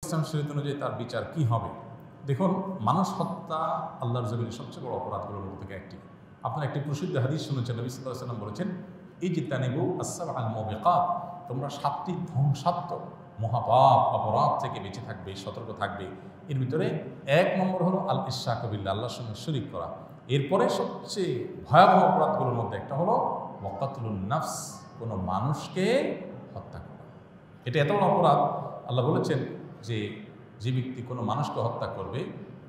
ইসলাম শরীয়ত অনুযায়ী তার বিচার কি হবে? দেখুন, মানুষ হত্যা আল্লাহর জমিনের সবচেয়ে বড় অপরাধগুলোর মধ্যে থেকে একটি। আপনার একটি প্রসিদ্ধ হাদিস শুনেছেন, নবী সাল্লাল্লাহু আলাইহি ওয়াসাল্লাম বলেছেন, ইজতানিবু আস-সাবআল মুবিকাত, তোমরা 7টি ধ্বংসাত্মক মহাপাপ অপরাধ থেকে বেঁচে থাকবে, সতর্ক থাকবে। এর ভিতরে 1 নম্বর হলো আল ইশরাকু বিল্লাহ, আল্লাহর সঙ্গে শরীক করা। এরপরে সবচেয়ে ভয়াবহ অপরাধগুলোর মধ্যে একটা হলো ওয়াকাতুলুন নাফস, কোনো মানুষকে হত্যা করা। এটা এত বড় অপরাধ, আল্লাহ বলেছেন যে ব্যক্তি কোনো মানুষকে হত্যা করবে,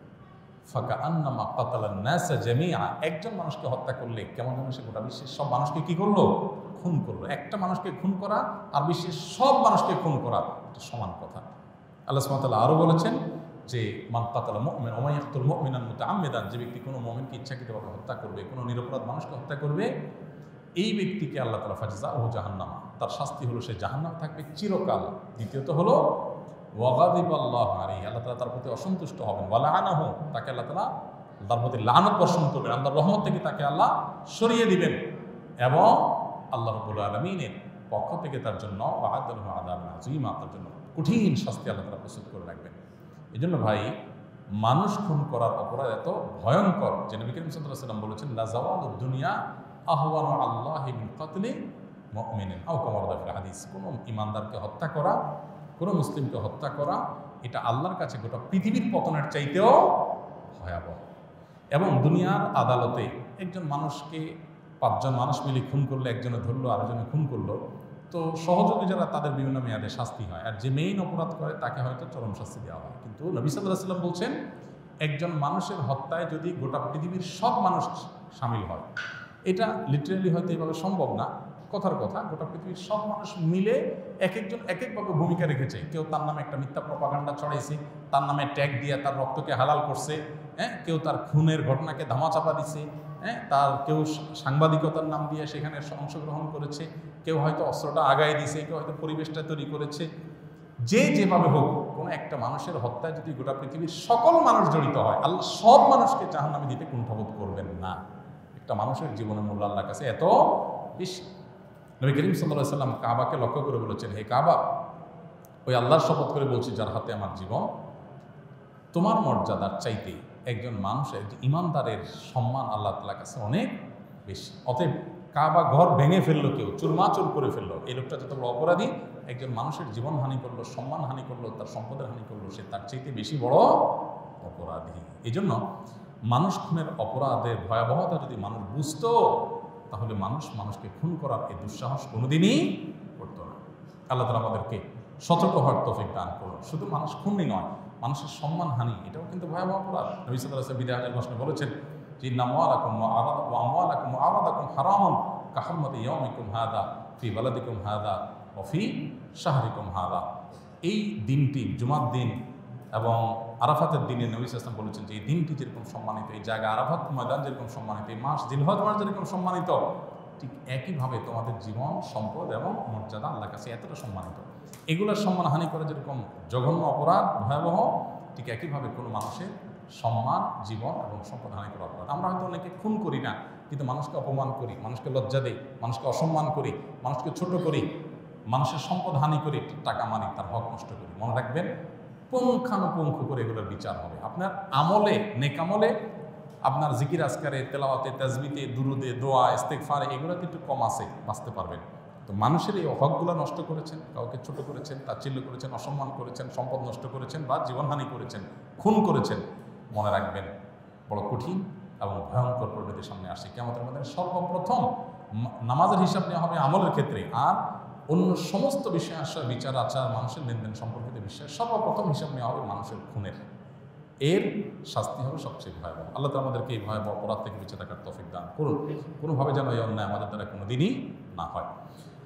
ফাকা আন্নামা কাতালান নাসা জামিআ, একজন মানুষকে হত্যা করলে কেমন যেন সে গোটা বিশ্বের সব মানুষকে কি করলো? খুন করলো। একটা মানুষকে খুন করা আর বিশ্বের সব মানুষকে খুন করা এটা সমান কথা। আল্লাহ সুবহানাহু ওয়া তাআলা আরও বলেছেন যে মান কাতালা মুমিনান ওয়া মান ইয়াকতুল মুমিনান মুতাআম্মিদান, যে ব্যক্তি কোনো মুমিনকে ইচ্ছাকৃতভাবে হত্যা করবে, কোনো নিরপরাধ মানুষকে হত্যা করবে, এই ব্যক্তিকে আল্লাহ তাআলা ফাজাযাউহু জাহান্নাম, তার শাস্তি হলো সে জাহান্নাম থাকবে চিরকাল। দ্বিতীয়ত হলো ওয়াগাদিবাল্লাহু আলাইহি, আল্লাহ তাআলা তার প্রতি অসন্তুষ্ট হবেন, ওয়া লাআনাহু, তাকে আল্লাহ তাআলা তার প্রতি লানত বর্ষণ করবেন, আল্লাহর রহমত থেকে তাকে আল্লাহ সরিয়ে দিবেন, এবং আল্লাহ রাব্বুল আলামিনের পক্ষ থেকে তার জন্য ওয়া'আদা লাহু আযাবান আযীমা, তার জন্য কঠিন শাস্তি আল্লাহ তাআলা প্রস্তুত করে রাখবেন। এই জন্য ভাই, মানুষ খুন করার অপরাধ এত ভয়ঙ্কর যে নবী করিম সাল্লাল্লাহু আলাইহি ওয়াসাল্লাম বলেছেন, লা যাওয়ালুদ দুনিয়া আহওয়ানু আল্লাহি মিন কাতলি মুমিনিন আও কামা ওয়ারদা ফিল হাদিস, কোনো ঈমানদারকে হত্যা করা, কোনো মুসলিমকে হত্যা করা, এটা আল্লাহর কাছে গোটা পৃথিবীর পতনের চাইতেও ভয়াবহ। এবং দুনিয়ার আদালতে একজন মানুষকে 5 জন মানুষ মিলে খুন করলে, একজনে ধরলো, আরেকজনে খুন করলো, তো সহযোগী যারা তাদের বিভিন্ন মেয়াদে শাস্তি হয়, আর যে মেইন অপরাধ করে তাকে হয়তো চরম শাস্তি দেওয়া হয়। কিন্তু নবী সাল্লাল্লাহু আলাইহি ওয়াসাল্লাম বলছেন, একজন মানুষের হত্যায় যদি গোটা পৃথিবীর সব মানুষ শামিল হয়, এটা লিটারেলি হয়তো এইভাবে সম্ভব না, কথার কথা, গোটা পৃথিবীর সব মানুষ মিলে এক একজন এক একভাবে ভূমিকা রেখেছে। কেউ তার নামে একটা মিথ্যা প্রপাগান্ডা ছড়াইছে, তার নামে ট্যাগ দিয়ে তার রক্তকে হালাল করছে, কেউ তার খুনের ঘটনাকে ধামাচাপা দিছে, তার কেউ সাংবাদিকতার নাম দিয়ে সেখানে অংশগ্রহণ করেছে, কেউ হয়তো অস্ত্রটা আগায় দিছে, কেউ হয়তো পরিবেশটা তৈরি করেছে। যে যেভাবে হোক, কোনো একটা মানুষের হত্যায় যদি গোটা পৃথিবীর সকল মানুষ জড়িত হয়, আল্লাহ সব মানুষকে জাহান্নামে দিতে কুণ্ঠাবোধ করবেন না। একটা মানুষের জীবনের মূল্য আল্লাহর কাছে এত বেশি। নবী করিম সাল্লাল্লাহু আলাইহি ওয়াসাল্লাম কাবাকে লক্ষ্য করে বলেছেন, হে কাবা, ওই আল্লাহর শপথ করে বলছি যার হাতে আমার জীবন, তোমার মর্যাদার চাইতে একজন মানুষের, ঈমানদারের সম্মান আল্লাহ তাআলার কাছে অনেক বেশি। অতএব কাবা ঘর ভেঙে ফেললো, কেউ চুরমাচুর করে ফেললো, এই লোকটা যত বড় অপরাধী, একজন মানুষের জীবন হানি করলো, সম্মান হানি করলো, তার সম্পদের হানি করলো, সে তার চাইতে বেশি বড় অপরাধী। এই জন্য মানুষ খুনের অপরাধের ভয়াবহতা যদি মানুষ বুঝতো, তাহলে মানুষ মানুষকে খুন করার এই দুঃসাহস কোনোদিনই করতো না। আল্লাহ তাআলা আমাদেরকে সতর্ক হওয়ার তৌফিক দান করুন। শুধু মানুষ খুনই নয়, মানুষের সম্মান হানি, এটাও কিন্তু ভয়াবহ অপরাধ। নবী সাল্লাল্লাহু আলাইহি ওয়াসাল্লাম বিদায় হজের ভাষণে বলেছেন যে, ইন্না আমওয়ালাকুম ওয়া আমওয়ালাকুম ওয়া আরাদাকুম হারামুন কাহুরমাতি ইয়াউমিকুম হাযা ফি বালাদিকুম হাযা ওয়া ফি শাহরিকুম হাযা। এই দিনটি, জুমার দিন এবং আরাফাতের দিনে নবী সাল্লাল্লাহু আলাইহি ওয়াসাল্লাম বলেছেন যে, এই দিনটি যেরকম সম্মানিত, এই জায়গা আরাফাত ময়দান যেরকম সম্মানিত, এই মাস জিলহজ মাস যেরকম সম্মানিত, ঠিক একইভাবে তোমাদের জীবন, সম্পদ এবং মর্যাদা আল্লাহর কাছে এতটা সম্মানিত। এগুলোর সম্মানহানি করা যেরকম জঘন্য অপরাধ, ভয়াবহ, ঠিক একইভাবে কোনো মানুষের সম্মান, জীবন এবং সম্পদ হানি করা অপরাধ। আমরা হয়তো অনেকে খুন করি না, কিন্তু মানুষকে অপমান করি, মানুষকে লজ্জা দিই, মানুষকে অসম্মান করি, মানুষকে ছোট করি, মানুষের সম্পদ হানি করি, টাকা মানি, তার হক নষ্ট করি। মনে রাখবেন, পুঙ্খানুপুঙ্খ করে এগুলোর বিচার হবে। আপনার আমলে, নেকামলে, আপনার জিকির আজকারে, তেলাওয়াতে, তাজবিতে, দুরুদে, দোয়া, ইস্তেগফারে, এগুলোতে একটু কম আছে, বাঁচতে পারবেন। তো মানুষের এই হকগুলো নষ্ট করেছেন, কাউকে ছোট করেছেন, তাচ্ছিল্য করেছেন, অসম্মান করেছেন, সম্পদ নষ্ট করেছেন বা জীবনহানি করেছেন, খুন করেছেন, মনে রাখবেন বড় কঠিন এবং ভয়ঙ্কর পরিণতির সামনে আসে। কিয়ামতের মধ্যে সর্বপ্রথম নামাজের হিসাব নেওয়া হবে আমলের ক্ষেত্রে, আর অন্য সমস্ত বিষয় আসা, বিচার আচার, মানুষের লেনদেন সম্পর্কিত বিষয় সর্বপ্রথম হিসাব নেওয়া হবে মানুষের খুনের। এর শাস্তি হবে সবচেয়ে ভয়াবহ। আল্লাহ তাআলা আমাদেরকে এই ভয়াবহ অপরাধ থেকে বেঁচে থাকার তৌফিক দান করুন। কোনোভাবে যেন এই অন্যায় আমাদের দ্বারা কোনোদিনই না হয়।